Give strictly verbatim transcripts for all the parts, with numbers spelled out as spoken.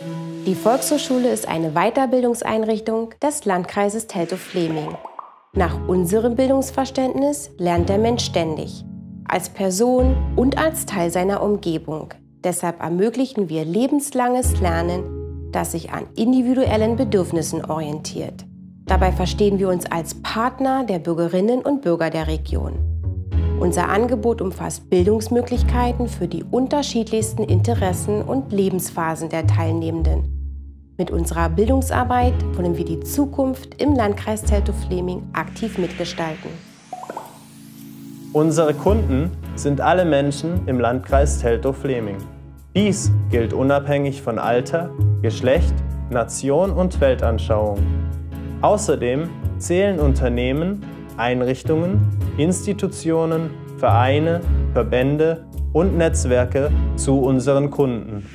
Die Volkshochschule ist eine Weiterbildungseinrichtung des Landkreises Teltow-Fläming. Nach unserem Bildungsverständnis lernt der Mensch ständig, als Person und als Teil seiner Umgebung. Deshalb ermöglichen wir lebenslanges Lernen, das sich an individuellen Bedürfnissen orientiert. Dabei verstehen wir uns als Partner der Bürgerinnen und Bürger der Region. Unser Angebot umfasst Bildungsmöglichkeiten für die unterschiedlichsten Interessen und Lebensphasen der Teilnehmenden. Mit unserer Bildungsarbeit wollen wir die Zukunft im Landkreis Teltow-Fläming aktiv mitgestalten. Unsere Kunden sind alle Menschen im Landkreis Teltow-Fläming. Dies gilt unabhängig von Alter, Geschlecht, Nation und Weltanschauung. Außerdem zählen Unternehmen, Einrichtungen, Institutionen, Vereine, Verbände und Netzwerke zu unseren Kunden.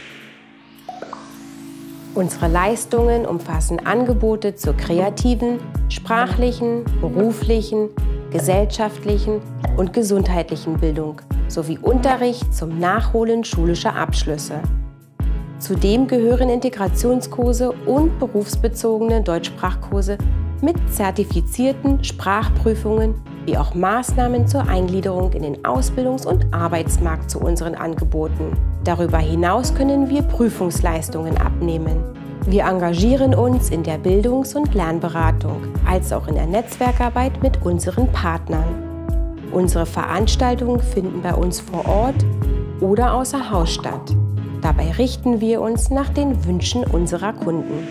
Unsere Leistungen umfassen Angebote zur kreativen, sprachlichen, beruflichen, gesellschaftlichen und gesundheitlichen Bildung sowie Unterricht zum Nachholen schulischer Abschlüsse. Zudem gehören Integrationskurse und berufsbezogene Deutschsprachkurse mit zertifizierten Sprachprüfungen wie auch Maßnahmen zur Eingliederung in den Ausbildungs- und Arbeitsmarkt zu unseren Angeboten. Darüber hinaus können wir Prüfungsleistungen abnehmen. Wir engagieren uns in der Bildungs- und Lernberatung, als auch in der Netzwerkarbeit mit unseren Partnern. Unsere Veranstaltungen finden bei uns vor Ort oder außer Haus statt. Dabei richten wir uns nach den Wünschen unserer Kunden.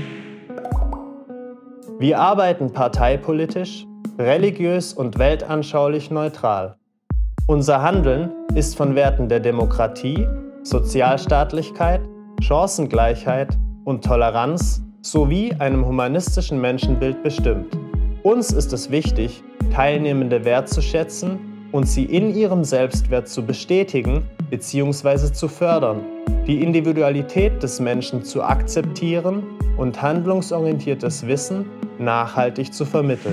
Wir arbeiten parteipolitisch, religiös und weltanschaulich neutral. Unser Handeln ist von Werten der Demokratie, Sozialstaatlichkeit, Chancengleichheit und Toleranz sowie einem humanistischen Menschenbild bestimmt. Uns ist es wichtig, Teilnehmende wertzuschätzen und sie in ihrem Selbstwert zu bestätigen bzw. zu fördern, die Individualität des Menschen zu akzeptieren und handlungsorientiertes Wissen nachhaltig zu vermitteln.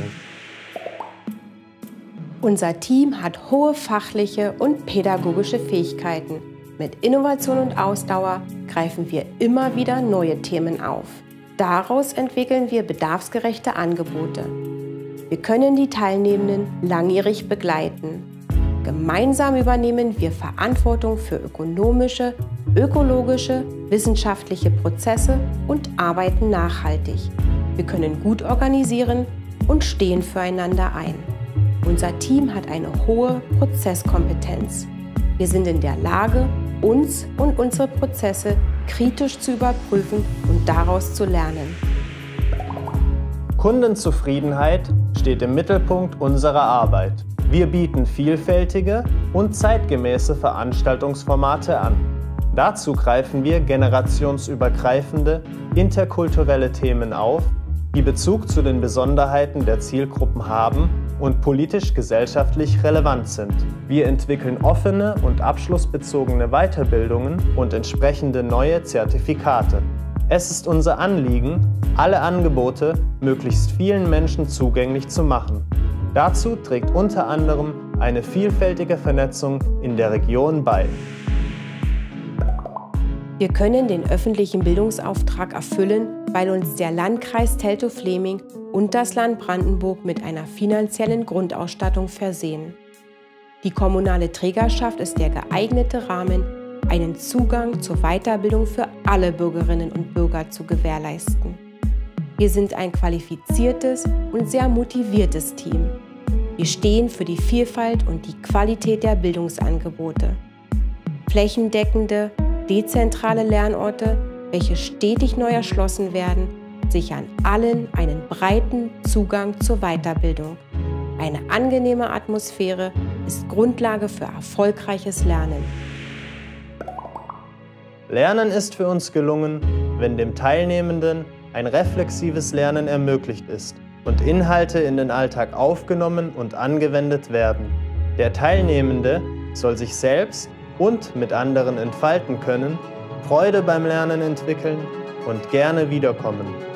Unser Team hat hohe fachliche und pädagogische Fähigkeiten. Mit Innovation und Ausdauer greifen wir immer wieder neue Themen auf. Daraus entwickeln wir bedarfsgerechte Angebote. Wir können die Teilnehmenden langjährig begleiten. Gemeinsam übernehmen wir Verantwortung für ökonomische, ökologische, wissenschaftliche Prozesse und arbeiten nachhaltig. Wir können gut organisieren und stehen füreinander ein. Unser Team hat eine hohe Prozesskompetenz. Wir sind in der Lage, uns und unsere Prozesse kritisch zu überprüfen und daraus zu lernen. Kundenzufriedenheit steht im Mittelpunkt unserer Arbeit. Wir bieten vielfältige und zeitgemäße Veranstaltungsformate an. Dazu greifen wir generationsübergreifende, interkulturelle Themen auf, die Bezug zu den Besonderheiten der Zielgruppen haben und politisch-gesellschaftlich relevant sind. Wir entwickeln offene und abschlussbezogene Weiterbildungen und entsprechende neue Zertifikate. Es ist unser Anliegen, alle Angebote möglichst vielen Menschen zugänglich zu machen. Dazu trägt unter anderem eine vielfältige Vernetzung in der Region bei. Wir können den öffentlichen Bildungsauftrag erfüllen, weil uns der Landkreis Teltow-Fläming und das Land Brandenburg mit einer finanziellen Grundausstattung versehen. Die kommunale Trägerschaft ist der geeignete Rahmen, einen Zugang zur Weiterbildung für alle Bürgerinnen und Bürger zu gewährleisten. Wir sind ein qualifiziertes und sehr motiviertes Team. Wir stehen für die Vielfalt und die Qualität der Bildungsangebote. Flächendeckende, dezentrale Lernorte, welche stetig neu erschlossen werden, sichern allen einen breiten Zugang zur Weiterbildung. Eine angenehme Atmosphäre ist Grundlage für erfolgreiches Lernen. Lernen ist für uns gelungen, wenn dem Teilnehmenden ein reflexives Lernen ermöglicht ist und Inhalte in den Alltag aufgenommen und angewendet werden. Der Teilnehmende soll sich selbst und mit anderen entfalten können, Freude beim Lernen entwickeln und gerne wiederkommen.